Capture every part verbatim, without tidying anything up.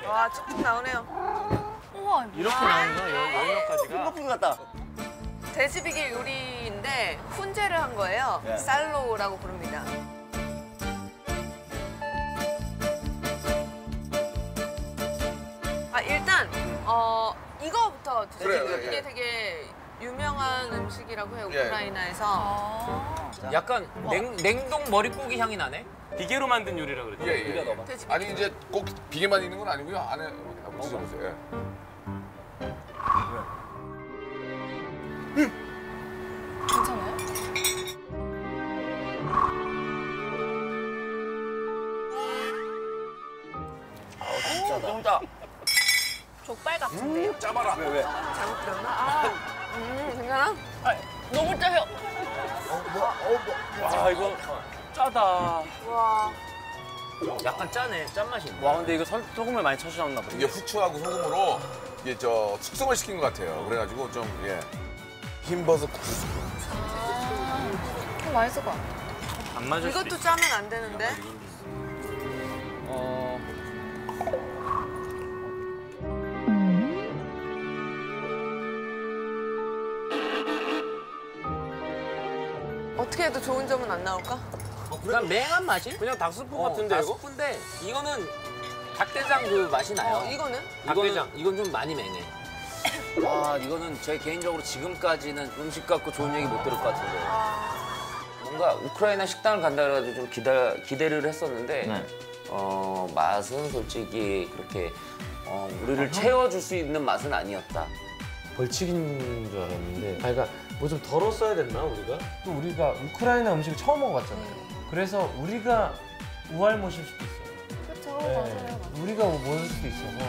와, 쭉쭉 나오네요. 우와, 이렇게 나오는 거야, 열명까지가. 핑거푸드 같다. 돼지 비계 요리인데 훈제를 한 거예요. 네. 살로라고 부릅니다. 아, 일단 어 이거부터 드세요. 그래요, 예, 이게 예. 되게 유명한 음식이라고 해요, 예. 우크라이나에서. 아. 약간 냉, 냉동 머릿고기 향이 나네? 비계로 만든 요리라 그랬죠? 예, 예, 예. 돼지 아니 이제 꼭 비계만 있는 건 아니고요. 안에 한번 드셔보세요. 예. 괜찮아요? 너무 짜. 족발 같은데요? 음, 짜봐라. 왜 왜? 잘못 들었나? 아, 음, 괜찮아? 너무 짜요. 와, 이거 짜다. 와. 약간 짜네, 짠맛이 있네. 와 근데 이거 설, 소금을 많이 쳐주셨나 보네. 이게 후추하고 소금으로 이게 저 숙성을 시킨 것 같아요. 그래가지고 좀 예. 흰버섯 국수. 아, 맛있을 것 같아. 안 맞을 수도 이것도 있어. 짜면 안 되는데? 어... 어떻게 해도 좋은 점은 안 나올까? 그냥 맹한 맛이? 그냥 닭스프 어, 같은데 이거? 닭스프인데 이거는 닭대장 그 맛이 나요. 어, 이거는? 닭대장. 이건 좀 많이 맹해. 아, 이거는 제 개인적으로 지금까지는 음식 갖고 좋은 얘기 못 들을 것 같은데. 뭔가 우크라이나 식당을 간다 그래가지고 좀 기다, 기대를 했었는데 네. 어, 맛은 솔직히 그렇게 어, 우리를 채워줄 수 있는 맛은 아니었다. 벌칙인 줄 알았는데 아, 그러니까 뭐 좀 덜었어야 됐나 우리가? 또 우리가 우크라이나 음식을 처음 먹어봤잖아요. 그래서 우리가 우알못일 수도 있어요. 그렇죠, 네, 맞아요, 맞아요. 우리가 모를 수도 있어서.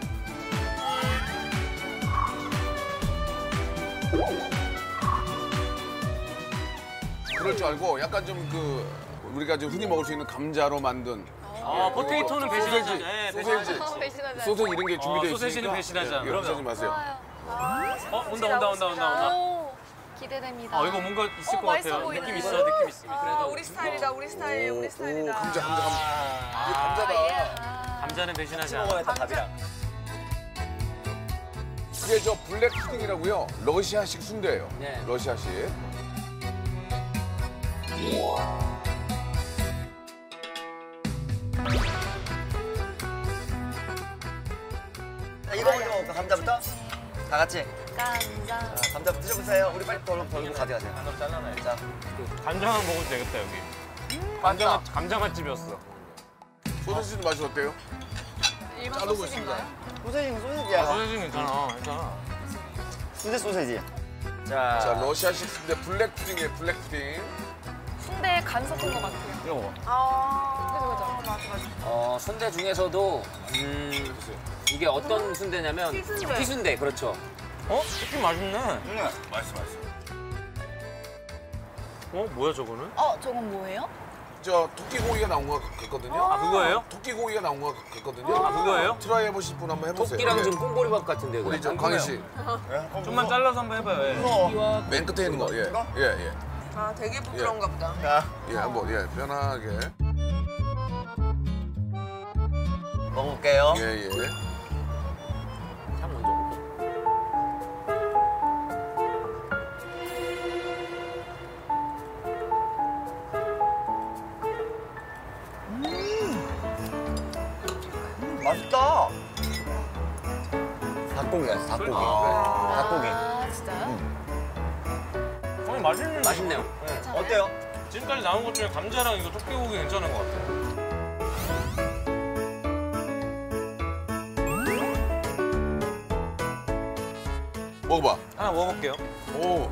그럴 줄 알고 약간 좀 그 우리가 좀 흔히 먹을 수 있는 감자로 만든 아 포테이토는 배신하자. 소세지, 네, 소세지, 어, 배신하자. 소세지 이런 게 준비되어 있으니까 소세지는 배신하자. 예, 걱정하지 마세요. 어 온다 온다 온다 온다 온다. 오, 기대됩니다. 아 이거 뭔가 있을 어, 것 맛있어 같아요. 보이네. 느낌 있어 느낌 있어. 아, 우리 스타일이다, 우리 스타일, 우리 오, 스타일이다. 감자, 감자, 감자. 이게 아, 감자다. 예. 감자는 배신하자. 먹어야겠다 밥이랑. 이게 저 블랙 푸딩이라고요. 러시아식 순대예요. 네. 러시아식. 자, 이거 먼저 먹을까? 감자부터? 다 같이. 감자. 자, 감자 드셔보세요. 우리 빨리 덜 덜고 가져가세요. 하나 잘라놔요. 자, 감자만 먹어도 되겠다 여기. 감자 맛 감자 맛집이었어. 소세지는 맛이 어때요? 일반 자르고 소식인가요? 소세지는 소세지야. 소세지 괜찮아 괜찮아. 수제 소세지. 자, 자, 러시아식 순대 블랙 푸딩이에요, 블랙 푸딩. 순대에 간 섞은 것 같아요. 이거 먹어. 아, 그죠, 그죠. 맞아, 맞아. 어, 순대 중에서도 음, 이게 어떤 순대냐면 피순대. 피순대, 그렇죠. 어? 치킨 맛있네. 응. 맛있어, 맛있어. 어 뭐야 저거는? 어, 저건 뭐예요? 저 토끼고기가 나온 것 같거든요. 아 그거예요? 토끼고기가 나온 것 같거든요. 아 그거예요? 트라이 해보실 분 한번 해보세요. 토끼랑 예. 좀 꽁보리밥 같은데. 그거. 우리 저 광희 씨. 좀만 잘라서 한번 해봐요. 예. 이거. 맨 끝에 있는 거. 예, 이거? 예, 예. 아, 되게 부드러운가 보다. 자, 예, 한번 예, 편하게. 먹어볼게요. 예, 예. 참 먼저 볼게요. 맛있다. 닭고기야, 닭고기. 닭고기. 아, 진짜요? 어 맛있는 맛있네요. 괜찮아요? 어때요? 지금까지 나온 것 중에 감자랑 이거 토끼고기 괜찮은 것 같아요. 먹어봐. 하나 먹어볼게요. 오,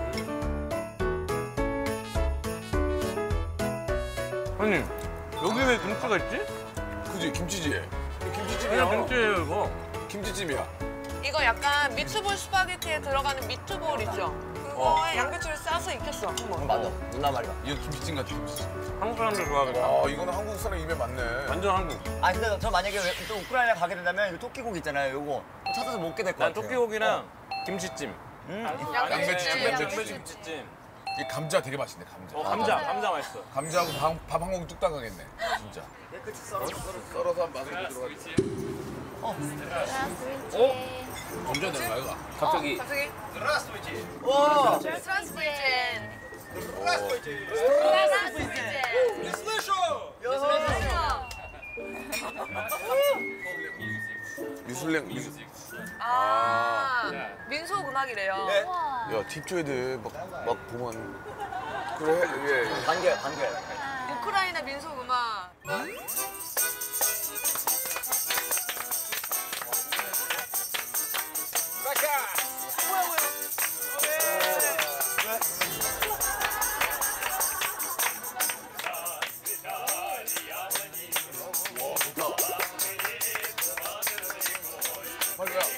형님 여기 왜 김치가 있지? 그지 김치지. 이거 그냥 김치찜이야. 김치예요 이거. 김치찜이야. 이거 약간 미트볼 스파게티에 들어가는 미트볼 있죠? 그거에 양배추를 싸서 익혔어. 한번. 맞아. 누나 말이야. 이거 김치찜 같아, 김치찜. 한국 사람들 좋아하겠다. 아, 이거는 한국 사람 입에 맞네. 완전 한국. 아 근데 저 만약에 왜- 또 우크라이나 가게 된다면 이거 토끼고기 있잖아요. 요거 찾아서 먹게 될 것 난 같아요. 토끼고기랑 김치찜. 음. 양배추, 양배추. 김치찜. 이 감자 되게 맛있네, 감자. 어 감자 감자 맛있어. 감자하고 밥 한 공기 뚝딱 하겠네, 진짜. 깨끗이 썰어 썰어. 썰어서 한 맛을 들어가지. 점점 되는 거야, 이거? 갑자기 갑자기 와. 미술랭, 미술. 아 민속 음악이래요. 야, 팁 줘야 돼. 막, 막 보면. 그래, 예. 반개, 반개. 우크라이나 민속 음악. 맞아.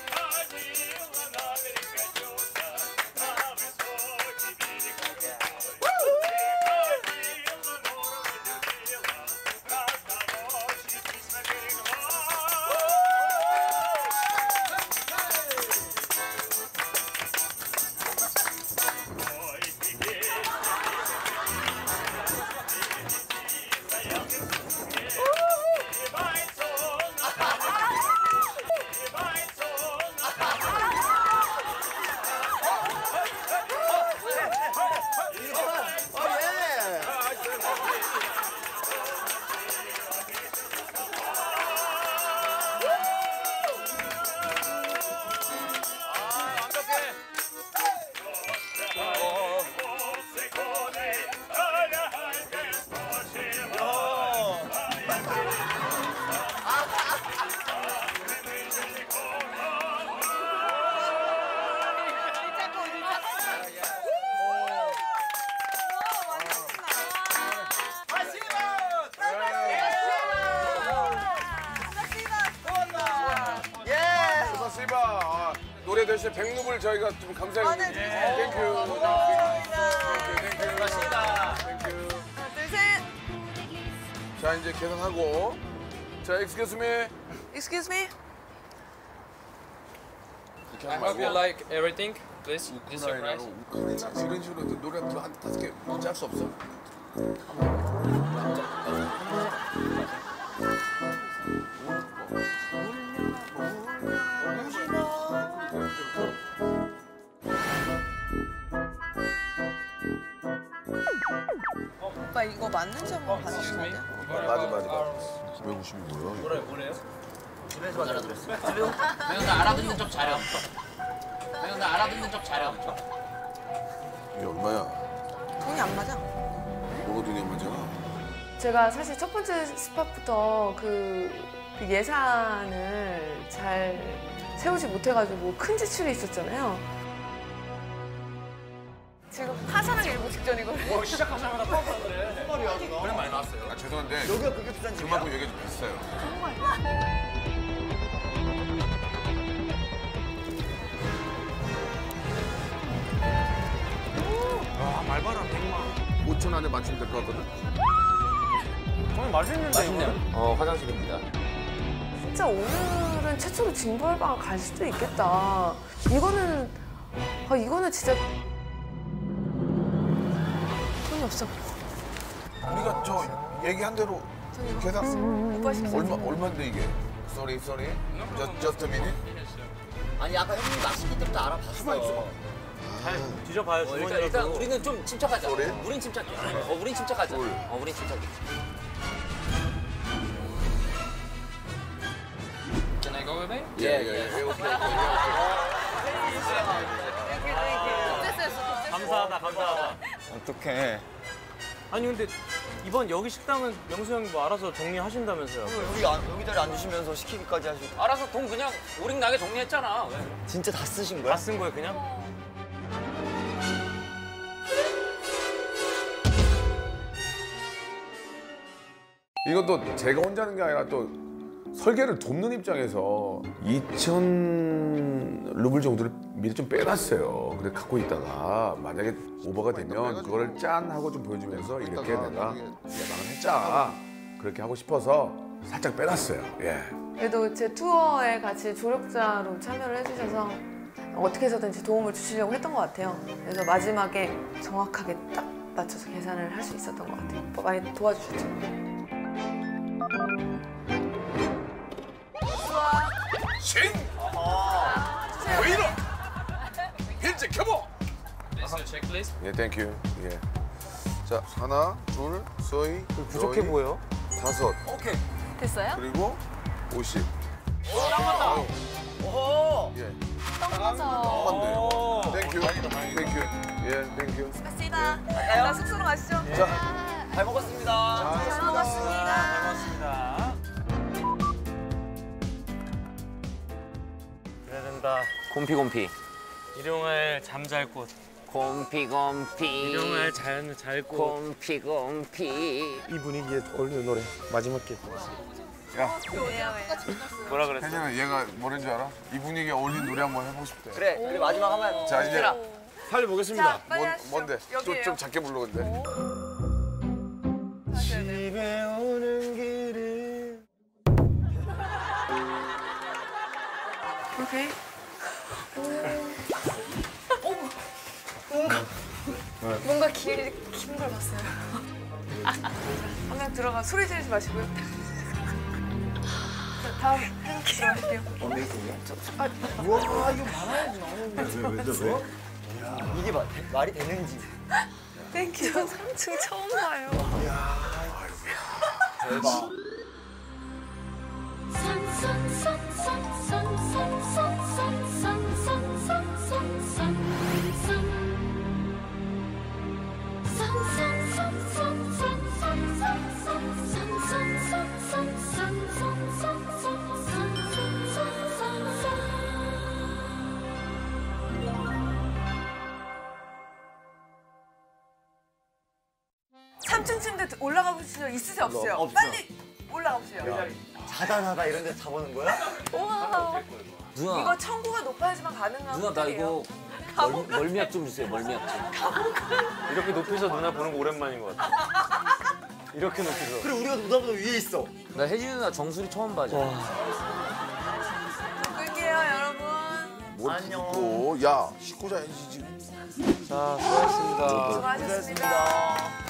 스바시바. 아, 노래 대신 백루블 저희가 좀 감사해. 네. 땡큐. 땡큐. 땡큐. 땡큐. 둘, 셋. 자, 이제 계산하고. 자, excuse me. Excuse me. 이렇게 I 하지 hope you 말고. like everything. This, this your price. 우크라이나로 이런 식으로 노래 한 다섯 개 짤 수 없어? 오빠 이거 맞는지 한번 봐주시면 안 돼요? 맞아, 맞아, 맞아. 구백오십이 뭐야? 매운나 알아듣는 척 잘해. 매운나 알아듣는 척 잘해. 이게 얼마야? 돈이 안 맞아. 뭐가 돈이 안 맞아? 제가 사실 첫 번째 스팟부터 그, 그 예산을 잘 세우지 못해가지고 큰 지출이 있었잖아요. 지금 파산하기 일보 직전이거든요. 어, 시작하자마자 뻔뻔 그래. 오랜 많이 나왔어요. 아, 죄송한데 여기가 그렇게 비싼 집이야? 그만큼 얘기 좀 비싸요. 아, 말바람 백만. 오천 안에 맞추면 될 것 같거든? 정말 맛있는데. 맛있네요. 어, 화장실입니다. 진짜 오늘은 최초로 징벌방 갈 수도 있겠다. 이거는, 아, 이거는 진짜 돈이 없어. 우리가 저 얘기한 대로 계산 오빠 식사. 얼마 얼마인데 이게? Sorry, sorry. Just, just a minute. 아니 아까 형님 맛있는 데부터 알아봤어. 잘 뒤져봐요. 어, 일단, 주머니라도. 일단 우리는 좀 침착하자. 그래? 우린 침착해. 어, 우린 침착하자. 뭘? 어, 우린 침착해. Can I go with it? 예, 예, 예. 오케이, 오케이. 감사하다, 감사하다. 어떡해. 아니 근데 이번 여기 식당은 명수 형이 뭐 알아서 정리하신다면서요? 여기 안- 여기 자리 앉으시면서 시키기까지 하시고 알아서 돈 그냥 오링 나게 정리했잖아. 왜? 진짜 다 쓰신 다 거야? 쓴 거예요 그냥? 이것도 제가 혼자 하는 게 아니라 또 설계를 돕는 입장에서 이천 루블 정도를 미리 좀 빼놨어요. 그래 갖고 있다가 만약에 오버가 되면 그거를 짠 하고 좀 보여주면서 이렇게 내가 예방을 했자 그렇게 하고 싶어서 살짝 빼놨어요. 예. 그래도 제 투어에 같이 조력자로 참여를 해주셔서 어떻게 해서든지 도움을 주시려고 했던 것 같아요. 그래서 마지막에 정확하게 딱 맞춰서 계산을 할 수 있었던 것 같아요. 오빠 많이 도와주셨죠. 신! 왜 이러? 힐제 켜보! 예, 땡큐. 예. 자, 하나, 둘, 서희, 부족해 여희, 보여. 다섯, 오케이. 됐어요? 그리고 오십. 오호. 예. 떡맞아. 한대. 땡큐. 땡큐. 예, 땡큐. 고맙습니다. 갈까요? 나 숙소로 가시죠. 잘 먹었습니다. 잘 먹었습니다. 고맙습니다. 그래야 된다. 곰피곰피. 일용할 잠잘 곳. 곰피곰피. 일용할 잘, 잘 곳. 곰피곰피. 이 분위기에 어울리는 노래 마지막 게. 야, 뭐라 그랬어? 혜진아, 얘가 뭐라는 줄 알아? 이 분위기에 어울리는 노래 한번 해보고 싶대. 그래, 우리 마지막 하면. 자, 이제 빨리 보겠습니다. 자, 빨리 뭔, 하시죠. 뭔데? 좀, 여기예요. 좀 작게 불러, 근데. 하셔야 돼요. 집에 오는 길을. 오케이. 뭔가 길, 긴 걸 봤어요. 한 명 들어가 소리 지르지 마시고요. 자, 다음 한 들어갈게요. 이게 마, 말이 되는지. 땡큐. 삼 층 처음 봐요. 대박. 삼 층 침대 올라가 보실 수 있으세요? 없으세요? 없죠. 빨리 올라가 보세요. 자다나다 이런 데 자보는 거야? 우와. 누나. 이거 청구가 높아야지만 가능한 누나 나 호텔이에요. 이거 멀, 멀미약 좀 주세요. 멀미약 좀. 이렇게 높이서 누나 보는 거 오랜만인 것 같아. 이렇게 높이서. 그래, 우리가 누나보다 위에 있어. 나 혜진 누나 정수리 처음 봐죠. 끌게요, 여러분. 뭘 안녕. 붓고. 야, 씻고 자야지, 지금. 자, 수고하셨습니다. 수고하셨습니다.